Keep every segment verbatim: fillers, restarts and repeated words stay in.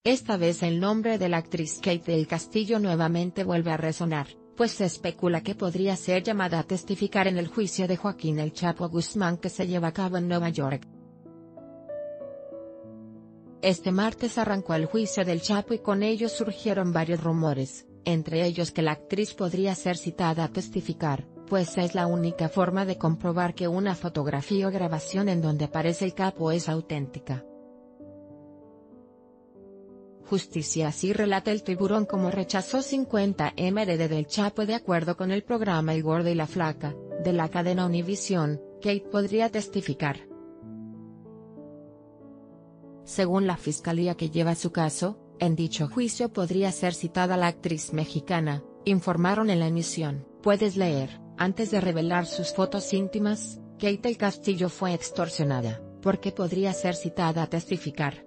Esta vez el nombre de la actriz Kate del Castillo nuevamente vuelve a resonar, pues se especula que podría ser llamada a testificar en el juicio de Joaquín El Chapo Guzmán que se lleva a cabo en Nueva York. Este martes arrancó el juicio del Chapo y con ello surgieron varios rumores, entre ellos que la actriz podría ser citada a testificar, pues es la única forma de comprobar que una fotografía o grabación en donde aparece el capo es auténtica. Justicia así relata El Tiburón como rechazó cincuenta millones de del Chapo. De acuerdo con el programa El Gordo y la Flaca, de la cadena Univisión, Kate podría testificar. Según la fiscalía que lleva su caso, en dicho juicio podría ser citada la actriz mexicana, informaron en la emisión. Puedes leer, antes de revelar sus fotos íntimas, Kate del Castillo fue extorsionada, porque podría ser citada a testificar.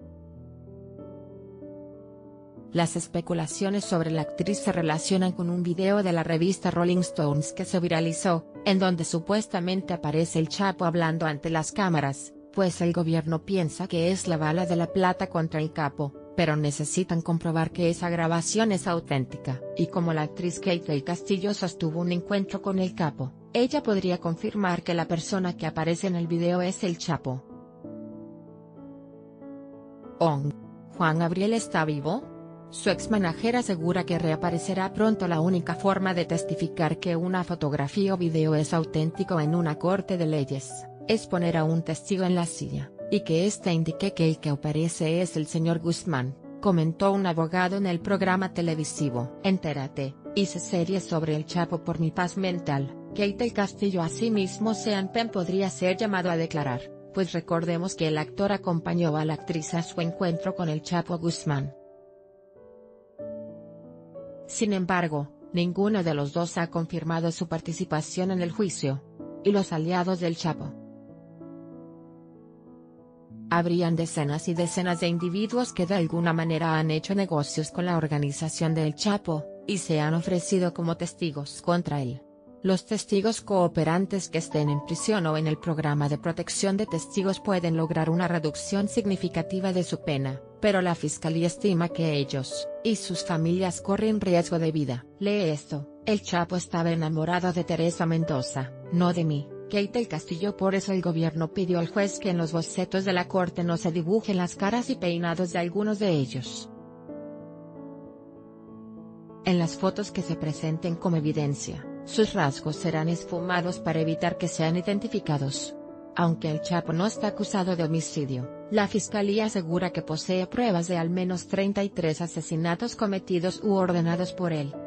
Las especulaciones sobre la actriz se relacionan con un video de la revista Rolling Stones que se viralizó, en donde supuestamente aparece el Chapo hablando ante las cámaras, pues el gobierno piensa que es la bala de la plata contra el capo, pero necesitan comprobar que esa grabación es auténtica. Y como la actriz Kate del Castillo sostuvo un encuentro con el capo, ella podría confirmar que la persona que aparece en el video es el Chapo. ¿Ong? ¿Juan Gabriel está vivo? Su ex-manager asegura que reaparecerá pronto. La única forma de testificar que una fotografía o video es auténtico en una corte de leyes, es poner a un testigo en la silla, y que éste indique que el que aparece es el señor Guzmán, comentó un abogado en el programa televisivo Entérate. Hice series sobre el Chapo por mi paz mental. Kate del Castillo asimismo Sean Penn podría ser llamado a declarar, pues recordemos que el actor acompañó a la actriz a su encuentro con el Chapo Guzmán. Sin embargo, ninguno de los dos ha confirmado su participación en el juicio. ¿Y los aliados del Chapo? Habrían decenas y decenas de individuos que de alguna manera han hecho negocios con la organización del Chapo, y se han ofrecido como testigos contra él. Los testigos cooperantes que estén en prisión o en el programa de protección de testigos pueden lograr una reducción significativa de su pena, pero la fiscalía estima que ellos, y sus familias corren riesgo de vida. Lee esto: el Chapo estaba enamorado de Teresa Mendoza, no de mí, Kate del Castillo. Por eso el gobierno pidió al juez que en los bocetos de la corte no se dibujen las caras y peinados de algunos de ellos. En las fotos que se presenten como evidencia, sus rasgos serán esfumados para evitar que sean identificados. Aunque el Chapo no está acusado de homicidio, la fiscalía asegura que posee pruebas de al menos treinta y tres asesinatos cometidos u ordenados por él.